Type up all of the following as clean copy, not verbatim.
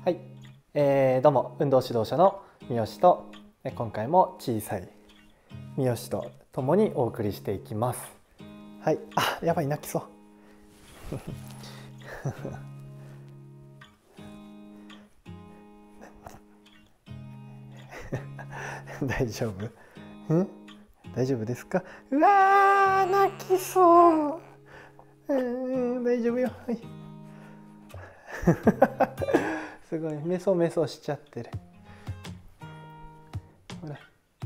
はい、どうも運動指導者の三好と今回も小さい三好と共にお送りしていきます。はい、あ、やばい、泣きそう大丈夫？大丈夫ですか？うわー、泣きそう。大丈夫よ。はいすごいメソメソしちゃってる。ほら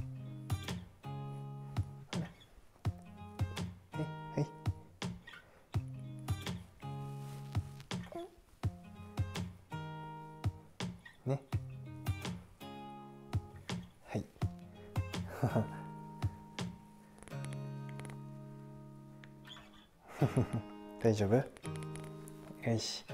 ほら、はいはいね、はい大丈夫？よし。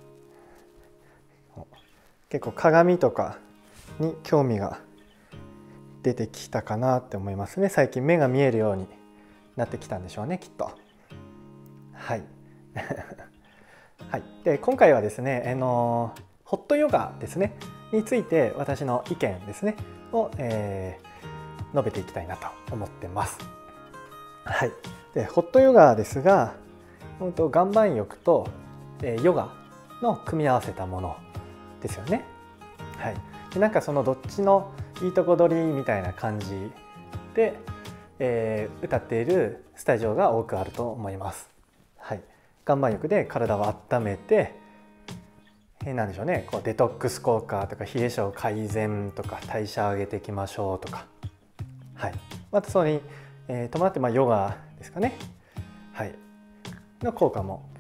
結構鏡とかに興味が出てきたかなって思いますね。最近目が見えるようになってきたんでしょうね、きっと。はいはい、で今回はですね、ホットヨガですねについて私の意見ですねを、述べていきたいなと思ってます。はい、でホットヨガですが、岩盤浴と、ヨガの組み合わせたものですよね。はい、でなんかそのどっちのいいとこ取りみたいな感じで、歌っているスタジオが多くあると思います。はい、岩盤浴で体を温めて、なんでしょうね、こうデトックス効果とか冷え性改善とか代謝上げていきましょうとか、はい、またそれに、伴ってヨガですかね、はい、の効果も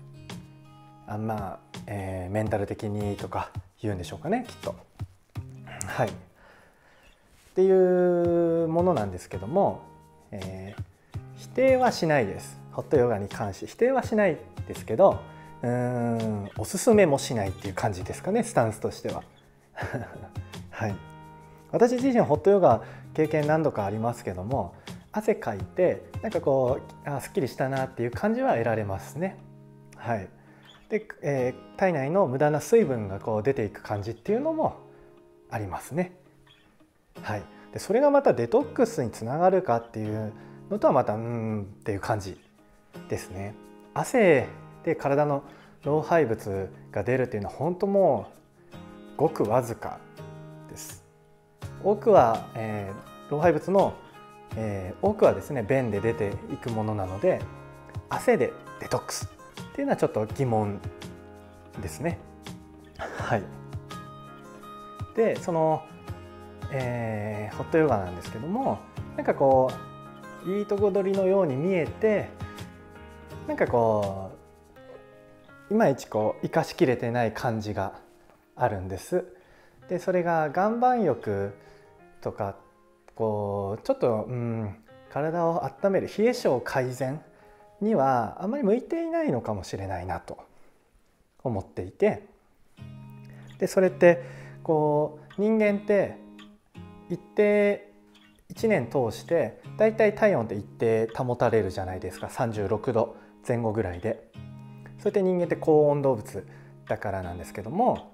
メンタル的にとか言うんでしょうかね、きっと。はい、っていうものなんですけども、否定はしないです。ホットヨガに関して否定はしないですけど、おすすめもしないっていう感じですかね、スタンスとしては。はい、私自身ホットヨガ経験何度かありますけども、汗かいてなんかこうすっきりしたなっていう感じは得られますね。はい、で、体内の無駄な水分がこう出ていく感じっていうのもありますね。はい、でそれがまたデトックスにつながるかっていうのとはまたっていう感じですね。汗で体の老廃物が出るっていうのは本当もうごくわずかです。多くは、老廃物の、多くはですね便で出ていくものなので、汗でデトックスっていうのはちょっと疑問ですね。はい、でその、ホットヨガなんですけども、なんかこういいとこ取りのように見えて、なんかこういまいちこう生かしきれてない感じがあるんです。でそれが岩盤浴とかこうちょっと体を温める冷え性改善にはあまり向いていないのかもしれないなと思っていて、でそれってこう人間って一定1年通してだいたい体温って一定保たれるじゃないですか。36度前後ぐらいで。そうやって人間って高温動物だからなんですけども、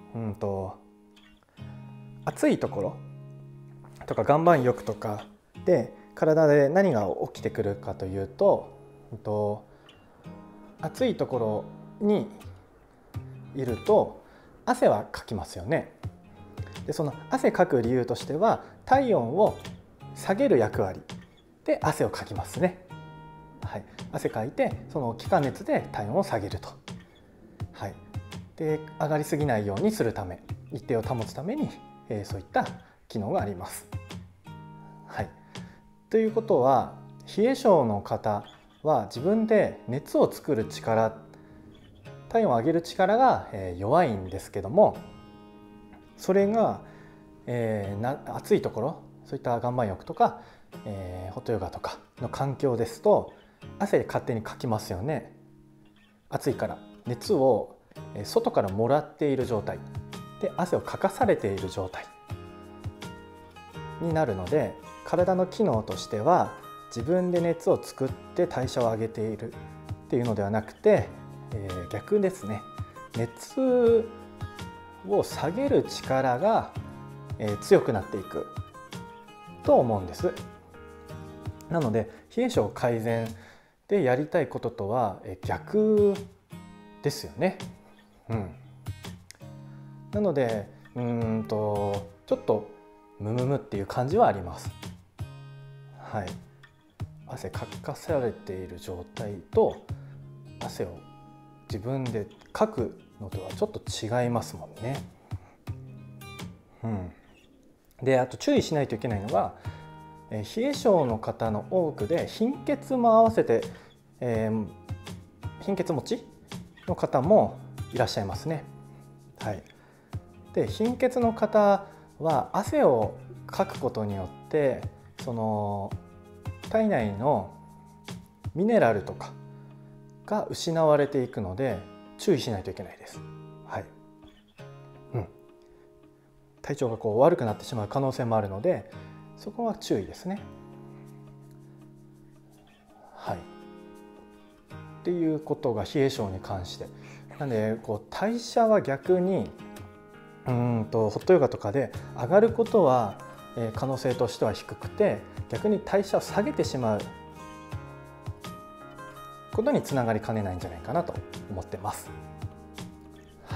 暑いところとか岩盤浴とかで体で何が起きてくるかというと、暑いところにいると汗はかきますよね。でその汗かく理由としては体温を下げる役割で汗をかきますね。はい、汗かいてその気化熱で体温を下げると。はい、で上がりすぎないようにするため、一定を保つために、そういった機能があります。はい、ということは冷え性の方は自分で熱を作る力、体温を上げる力が弱いんですけども、それが、暑いところ、そういった岩盤浴とか、ホットヨガとかの環境ですと汗で勝手にかきますよね。暑いから熱を外からもらっている状態で汗をかかされている状態になるので、体の機能としては自分で熱を作って代謝を上げているっていうのではなくて、逆ですね。熱を下げる力が、強くなっていくと思うんです。なので冷え性改善でやりたいこととは逆ですよね。なのでちょっとムムムっていう感じはあります。はい、汗かかされている状態と汗を自分でかくのとはちょっと違いますもんね。であと注意しないといけないのが、冷え性の方の多くで貧血も合わせて、貧血持ちの方もいらっしゃいますね。はい、で貧血の方は汗をかくことによってその体内のミネラルとかが失われていくので注意しないといけないです。はい、体調が悪くなってしまう可能性もあるのでそこは注意ですね。はい、っていうことが冷え性に関して。なので代謝は逆にホットヨガとかで上がることは可能性としては低くて、逆に代謝を下げてしまうことにつながりかねないんじゃないかなと思ってます。はい。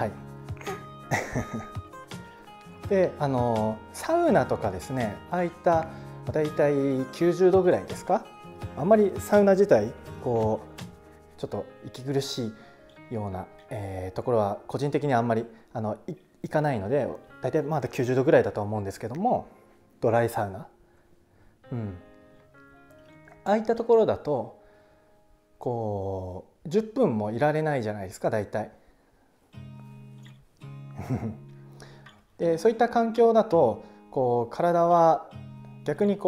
でサウナとかですね、ああいっただいたい90度ぐらいですか、あんまりサウナ自体ちょっと息苦しいような、ところは個人的にあんまり行かないので、だいたいまだ90度ぐらいだと思うんですけども、ドライサウナ、ああいったところだと10分もいられないじゃないですか、だいたい。でそういった環境だと体は逆に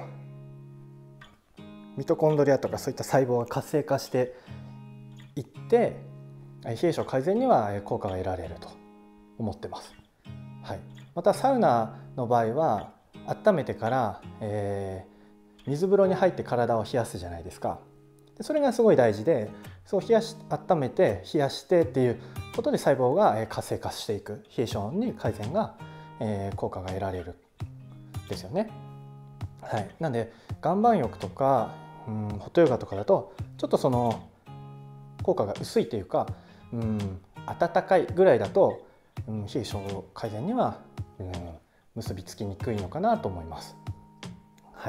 ミトコンドリアとかそういった細胞が活性化していって冷え性改善には効果が得られると思ってます。はい、またサウナの場合は温めてから、水風呂に入って体を冷やすじゃないですか。でそれがすごい大事で、そう温めて冷やしてっていうことで細胞が活性化していく、冷え性に改善が、効果が得られるですよね。はい、なんで岩盤浴とかホットヨガとかだとちょっとその効果が薄いというか、温かいぐらいだと、冷え性改善には、結びつきにくいのかなと思います。はい、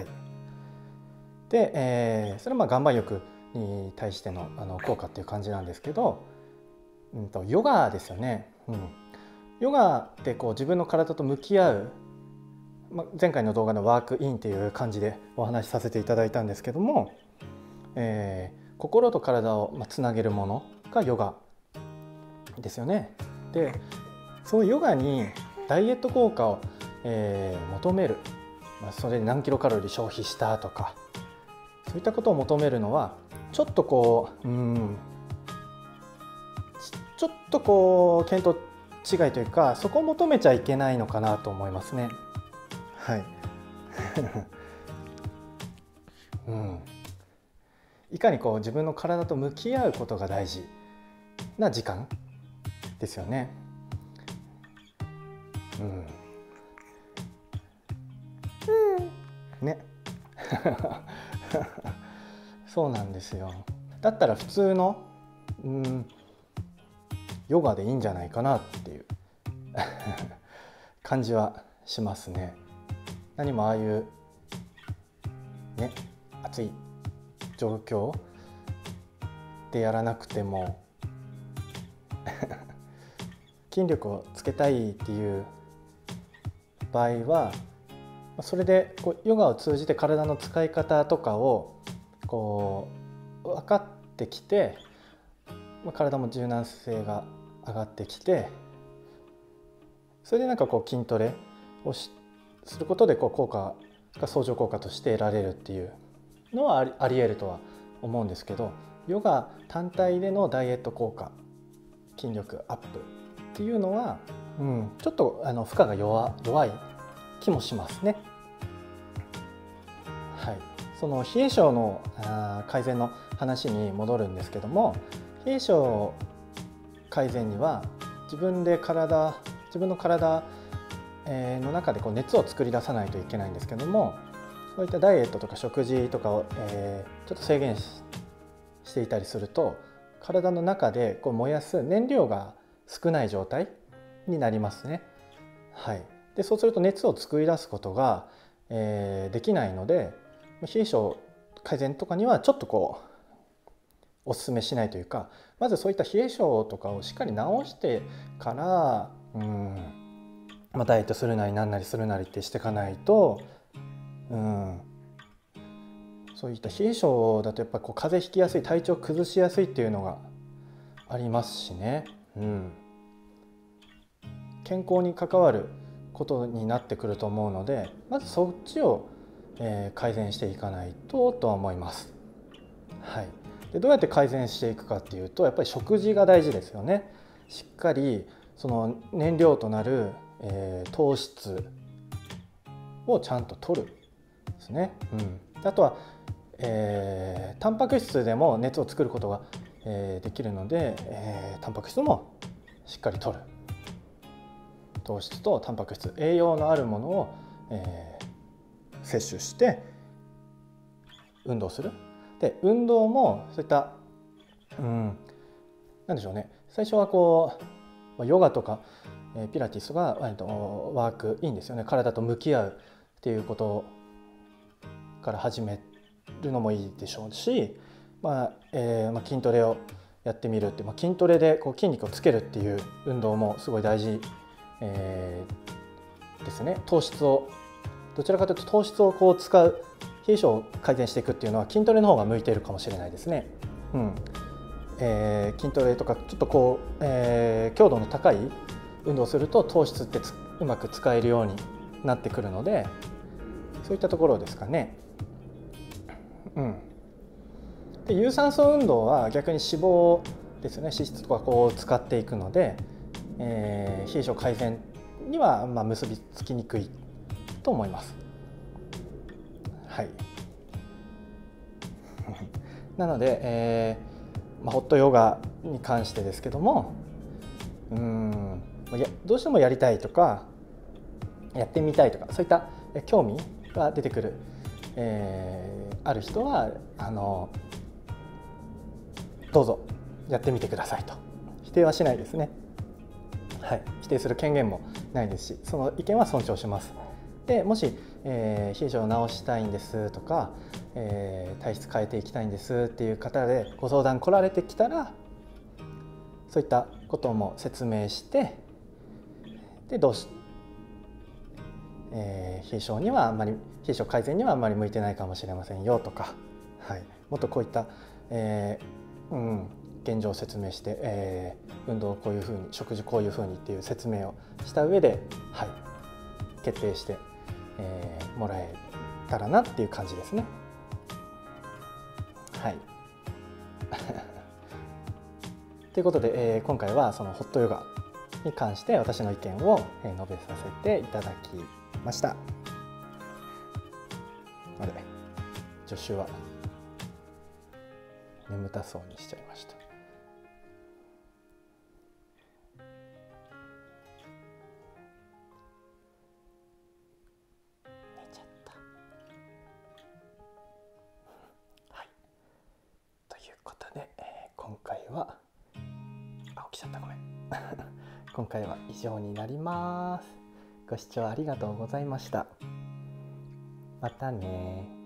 で、それは岩盤浴に対しての効果っていう感じなんですけど、ヨガですよね。ヨガって自分の体と向き合う、前回の動画のワークインっていう感じでお話しさせていただいたんですけども、心と体をつなげるものがヨガですよね。でそのヨガにダイエット効果を、求める、それで何キロカロリー消費したとかそういったことを求めるのはちょっと見当違いというか、そこを求めちゃいけないのかなと思いますね。はい。いかに自分の体と向き合うことが大事な時間ですよね。ね。そうなんですよ。だったら普通のヨガでいいんじゃないかなっていう感じはしますね。何もああいうね、暑い状況でやらなくても筋力をつけたいっていう場合はそれでヨガを通じて体の使い方とかを分かってきて、体も柔軟性が上がってきて、それで筋トレをすることで効果が相乗効果として得られるっていうのはあり得るとは思うんですけど、ヨガ単体でのダイエット効果、筋力アップっていうのは、ちょっと負荷が弱い気もしますね。はい、その冷え性の改善の話に戻るんですけども、冷え性改善には自分自分の体の中でこう熱を作り出さないといけないんですけども、そういったダイエットとか食事とかをちょっと制限していたりすると、体の中でこう燃やす燃料が少ない状態になりますね。はい、でそうすると熱を作り出すことが、できないので、冷え性改善とかにはちょっとこうおすすめしないというか、まずそういった冷え性とかをしっかり治してから、ダイエットするなりなんなりするなりってしていかないと、そういった冷え性だとやっぱりこう風邪ひきやすい、体調崩しやすいっていうのがありますしね、健康に関わることになってくると思うので、まずそっちを、改善していかないとは思います。はい、でどうやって改善していくかっていうと、やっぱり食事が大事ですよね。しっかりその燃料となる、糖質をちゃんと摂るですね。あとは、タンパク質でも熱を作ることが、できるので、タンパク質もしっかり摂る。糖質とタンパク質、栄養のあるものを、摂取して運動する。で運動もそういった、なんでしょうね、最初はこうヨガとかピラティスが割とワークいいんですよね。体と向き合うっていうことから始めるのもいいでしょうし、筋トレをやってみるって、筋トレでこう筋肉をつけるっていう運動もすごい大事、ですね。糖質をどちらかというと糖質をこう使う、冷え性を改善していくっていうのは筋トレの方が向いているかもしれないですね。筋トレとかちょっとこう、強度の高い運動をすると糖質ってうまく使えるようになってくるので、そういったところですかね。で有酸素運動は逆に脂肪ですね、脂質とかこう使っていくので、冷え性改善には結びつきにくいと思います。はい。なので、ホットヨガに関してですけども、どうしてもやりたいとかやってみたいとか、そういった興味が出てくる、ある人はどうぞやってみてくださいと。否定はしないですね。はい、否定する権限もないですし、その意見は尊重します。でもし、冷え性を治したいんですとか、体質変えていきたいんですっていう方でご相談来られてきたら、そういったことも説明して、で冷え性にはあんまり、冷え性改善にはあんまり向いてないかもしれませんよとか、はい、もっとこういった、現状を説明して、運動をこういうふうに、食事こういうふうにっていう説明をした上で、はい、決定して、もらえたらなっていう感じですね。はいということで、今回はそのホットヨガに関して私の意見を述べさせていただきました。あれ、助手は眠たそうにしちゃいました。寝ちゃった。はい。ということで、今回は起きちゃった、ごめん今回は以上になります。ご視聴ありがとうございました。またね。